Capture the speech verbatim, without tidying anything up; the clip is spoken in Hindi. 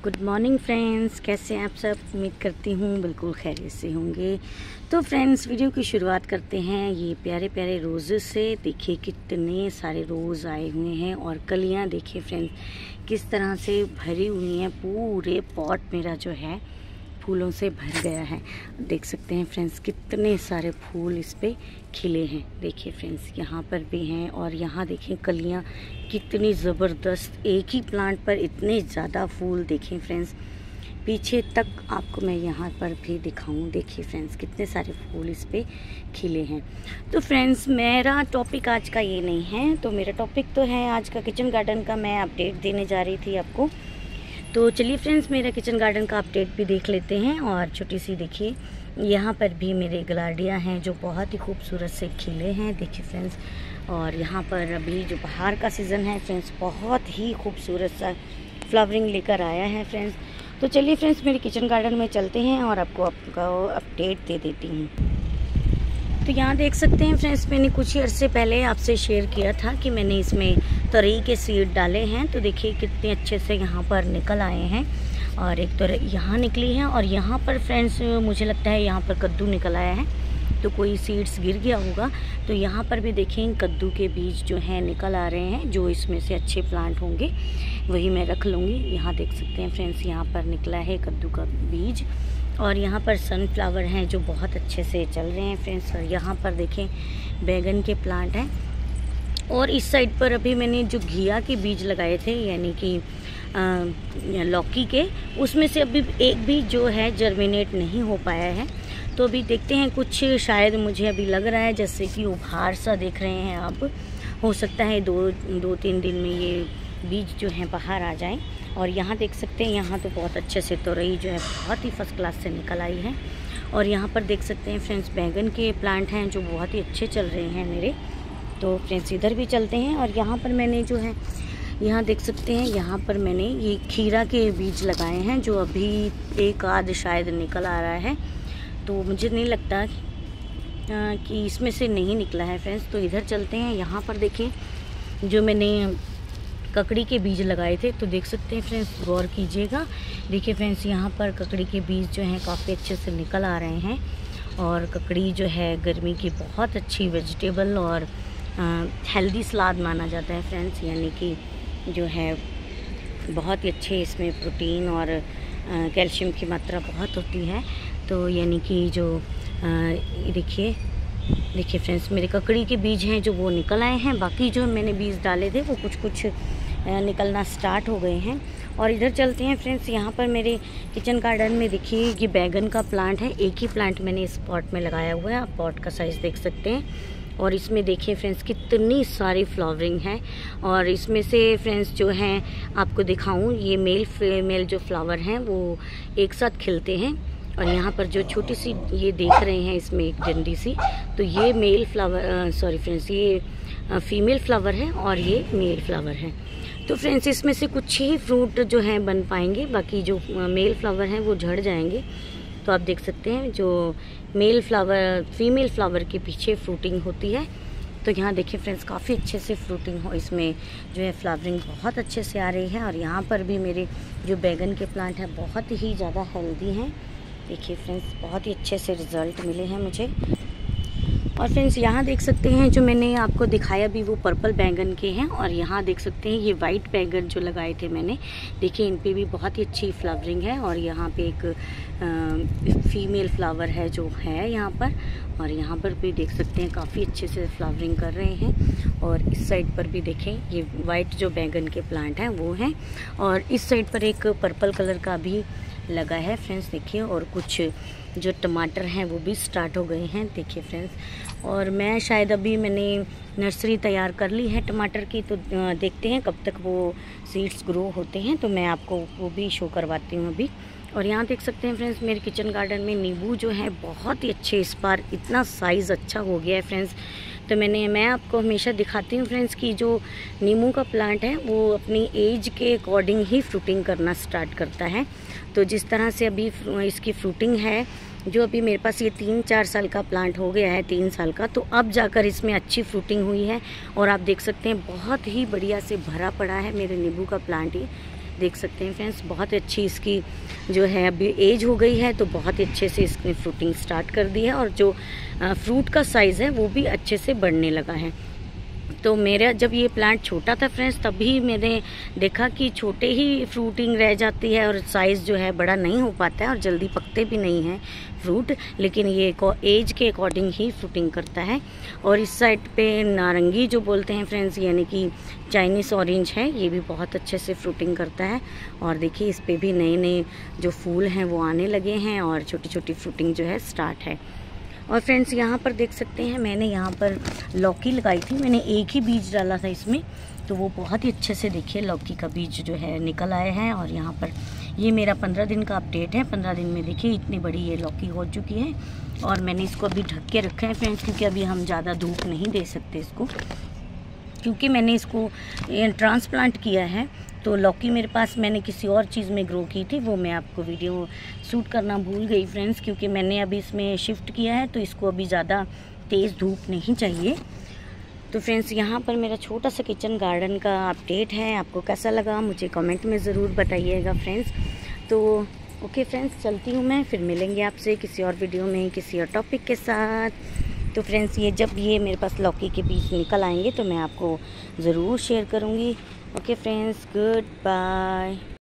गुड मॉर्निंग फ्रेंड्स, कैसे हैं आप सब। उम्मीद करती हूँ बिल्कुल खैरियत से होंगे। तो फ्रेंड्स, वीडियो की शुरुआत करते हैं ये प्यारे प्यारे रोज़ से। देखिए कितने सारे रोज़ आए हुए हैं और कलियाँ देखिए फ्रेंड्स किस तरह से भरी हुई हैं। पूरे पॉट मेरा जो है फूलों से भर गया है। देख सकते हैं फ्रेंड्स कितने सारे फूल इस पे खिले हैं। देखिए फ्रेंड्स यहाँ पर भी हैं और यहाँ देखिए कलियाँ कितनी ज़बरदस्त, एक ही प्लांट पर इतने ज़्यादा फूल। देखें फ्रेंड्स पीछे तक आपको मैं यहाँ पर भी दिखाऊं। देखिए फ्रेंड्स कितने सारे फूल इस पे खिले हैं। तो फ्रेंड्स मेरा टॉपिक आज का ये नहीं है, तो मेरा टॉपिक तो है आज का किचन गार्डन का। मैं अपडेट देने जा रही थी आपको। तो चलिए फ्रेंड्स मेरा किचन गार्डन का अपडेट भी देख लेते हैं। और छोटी सी देखिए यहाँ पर भी मेरे ग्लाडिया हैं जो बहुत ही खूबसूरत से खिले हैं। देखिए फ्रेंड्स, और यहाँ पर अभी जो बाहर का सीज़न है फ्रेंड्स बहुत ही खूबसूरत सा फ्लावरिंग लेकर आया है फ्रेंड्स। तो चलिए फ्रेंड्स मेरे किचन गार्डन में चलते हैं और आपको आपका अपडेट दे देती हूँ। तो यहाँ देख सकते हैं फ्रेंड्स, मैंने कुछ ही अर्से पहले आपसे शेयर किया था कि मैंने इसमें तोरई के सीड डाले हैं। तो देखिए कितने अच्छे से यहाँ पर निकल आए हैं। और एक तो यहाँ निकली है और यहाँ पर फ्रेंड्स मुझे लगता है यहाँ पर कद्दू निकल आया है, तो कोई सीड्स गिर गया होगा। तो यहाँ पर भी देखें कद्दू के बीज जो हैं निकल आ रहे हैं। जो इसमें से अच्छे प्लांट होंगे वही मैं रख लूँगी। यहाँ देख सकते हैं फ्रेंड्स यहाँ पर निकला है कद्दू का बीज। और यहाँ पर सनफ्लावर हैं जो बहुत अच्छे से चल रहे हैं फ्रेंड्स। और यहाँ पर देखें बैगन के प्लांट हैं। और इस साइड पर अभी मैंने जो घिया के बीज लगाए थे यानी कि लौकी के, उसमें से अभी एक भी जो है जर्मिनेट नहीं हो पाया है। तो अभी देखते हैं, कुछ शायद मुझे अभी लग रहा है जैसे कि उभार सा देख रहे हैं आप। हो सकता है दो दो तीन दिन में ये बीज जो हैं बाहर आ जाएं। और यहाँ देख सकते हैं यहाँ तो बहुत अच्छे से तोरई जो है बहुत ही फर्स्ट क्लास से निकल आई है। और यहाँ पर देख सकते हैं फ्रेंड्स बैगन के प्लांट हैं जो बहुत ही अच्छे चल रहे हैं मेरे। तो फ्रेंड्स इधर भी चलते हैं। और यहाँ पर मैंने जो है यहाँ देख सकते हैं यहाँ पर मैंने ये खीरा के बीज लगाए हैं जो अभी एक आध शायद निकल आ रहा है। तो मुझे नहीं लगता कि इसमें से नहीं निकला है फ्रेंड्स। तो इधर चलते हैं। यहाँ पर देखें जो मैंने ककड़ी के बीज लगाए थे, तो देख सकते हैं फ्रेंड्स गौर कीजिएगा। देखिए फ्रेंड्स यहाँ पर ककड़ी के बीज जो हैं काफ़ी अच्छे से निकल आ रहे हैं। और ककड़ी जो है गर्मी की बहुत अच्छी वेजिटेबल और हेल्दी सलाद माना जाता है फ्रेंड्स। यानी कि जो है बहुत ही अच्छे इसमें प्रोटीन और कैल्शियम की मात्रा बहुत होती है। तो यानी कि जो देखिए देखिए फ्रेंड्स मेरे ककड़ी के बीज हैं जो वो निकल आए हैं। बाकी जो मैंने बीज डाले थे वो कुछ कुछ निकलना स्टार्ट हो गए हैं। और इधर चलते हैं फ्रेंड्स, यहाँ पर मेरे किचन गार्डन में देखिए ये बैगन का प्लांट है। एक ही प्लांट मैंने इस पॉट में लगाया हुआ है, आप पॉट का साइज़ देख सकते हैं। और इसमें देखिए फ्रेंड्स कितनी सारी फ्लावरिंग है। और इसमें से फ्रेंड्स जो हैं आपको दिखाऊं, ये मेल फीमेल जो फ्लावर हैं वो एक साथ खिलते हैं। और यहाँ पर जो छोटी सी ये देख रहे हैं इसमें एक डंडी सी, तो ये मेल फ्लावर सॉरी फ्रेंड्स ये फीमेल फ्लावर है और ये मेल फ्लावर है। तो फ्रेंड्स इसमें से कुछ ही फ्रूट जो हैं बन पाएंगे, बाकी जो मेल फ्लावर हैं वो झड़ जाएंगे। तो आप देख सकते हैं जो मेल फ्लावर फीमेल फ्लावर के पीछे फ्रूटिंग होती है। तो यहाँ देखिए फ्रेंड्स काफ़ी अच्छे से फ्रूटिंग हो, इसमें जो है फ्लावरिंग बहुत अच्छे से आ रही है। और यहाँ पर भी मेरे जो बैगन के प्लांट हैं बहुत ही ज़्यादा हेल्दी हैं। देखिए फ्रेंड्स बहुत ही अच्छे से रिज़ल्ट मिले हैं मुझे। और फ्रेंड्स यहाँ देख सकते हैं जो मैंने आपको दिखाया भी वो पर्पल बैंगन के हैं। और यहाँ देख सकते हैं ये वाइट बैंगन जो लगाए थे मैंने, देखिए इन पे भी बहुत ही अच्छी फ्लावरिंग है। और यहाँ पे एक आ, फीमेल फ्लावर है जो है यहाँ पर। और यहाँ पर भी देख सकते हैं काफ़ी अच्छे से फ्लावरिंग कर रहे हैं। और इस साइड पर भी देखें ये वाइट जो बैंगन के प्लांट हैं वो हैं। और इस साइड पर एक पर्पल कलर का भी लगा है फ्रेंड्स देखिए। और कुछ जो टमाटर हैं वो भी स्टार्ट हो गए हैं देखिए फ्रेंड्स। और मैं शायद अभी मैंने नर्सरी तैयार कर ली है टमाटर की, तो देखते हैं कब तक वो सीड्स ग्रो होते हैं, तो मैं आपको वो भी शो करवाती हूँ अभी। और यहाँ देख सकते हैं फ्रेंड्स मेरे किचन गार्डन में नींबू जो है बहुत ही अच्छे, इस बार इतना साइज़ अच्छा हो गया है फ्रेंड्स। तो मैंने मैं आपको हमेशा दिखाती हूँ फ्रेंड्स कि जो नींबू का प्लांट है वो अपनी एज के अकॉर्डिंग ही फ्रूटिंग करना स्टार्ट करता है। तो जिस तरह से अभी इसकी फ्रूटिंग है, जो अभी मेरे पास ये तीन चार साल का प्लांट हो गया है, तीन साल का, तो अब जाकर इसमें अच्छी फ्रूटिंग हुई है। और आप देख सकते हैं बहुत ही बढ़िया से भरा पड़ा है मेरे नींबू का प्लांट। ये देख सकते हैं फ्रेंड्स, बहुत अच्छी इसकी जो है अभी एज हो गई है, तो बहुत ही अच्छे से इसने फ्रूटिंग स्टार्ट कर दी है और जो फ्रूट का साइज़ है वो भी अच्छे से बढ़ने लगा है। तो मेरा जब ये प्लांट छोटा था फ्रेंड्स, तभी मैंने देखा कि छोटे ही फ्रूटिंग रह जाती है और साइज़ जो है बड़ा नहीं हो पाता है और जल्दी पकते भी नहीं हैं फ्रूट, लेकिन ये एज के अकॉर्डिंग ही फ्रूटिंग करता है। और इस साइड पे नारंगी जो बोलते हैं फ्रेंड्स, यानी कि चाइनीज़ ऑरेंज है, ये भी बहुत अच्छे से फ्रूटिंग करता है। और देखिए इस पर भी नए नए जो फूल हैं वो आने लगे हैं और छोटी छोटी फ्रूटिंग जो है स्टार्ट है। और फ्रेंड्स यहाँ पर देख सकते हैं, मैंने यहाँ पर लौकी लगाई थी, मैंने एक ही बीज डाला था इसमें, तो वो बहुत ही अच्छे से देखिए लौकी का बीज जो है निकल आए हैं। और यहाँ पर ये मेरा पंद्रह दिन का अपडेट है, पंद्रह दिन में देखिए इतनी बड़ी ये लौकी हो चुकी है। और मैंने इसको अभी ढक के रखा है फ्रेंड्स, क्योंकि अभी हम ज़्यादा धूप नहीं दे सकते इसको, क्योंकि मैंने इसको ट्रांसप्लांट किया है। तो लौकी मेरे पास मैंने किसी और चीज़ में ग्रो की थी, वो मैं आपको वीडियो शूट करना भूल गई फ्रेंड्स, क्योंकि मैंने अभी इसमें शिफ्ट किया है, तो इसको अभी ज़्यादा तेज़ धूप नहीं चाहिए। तो फ्रेंड्स यहाँ पर मेरा छोटा सा किचन गार्डन का अपडेट है, आपको कैसा लगा मुझे कमेंट में ज़रूर बताइएगा फ्रेंड्स। तो ओके फ्रेंड्स, चलती हूँ मैं, फिर मिलेंगे आपसे किसी और वीडियो में किसी और टॉपिक के साथ। तो फ्रेंड्स ये जब ये मेरे पास लौकी के बीज निकल आएंगे तो मैं आपको ज़रूर शेयर करूँगी। Okay friends, good bye.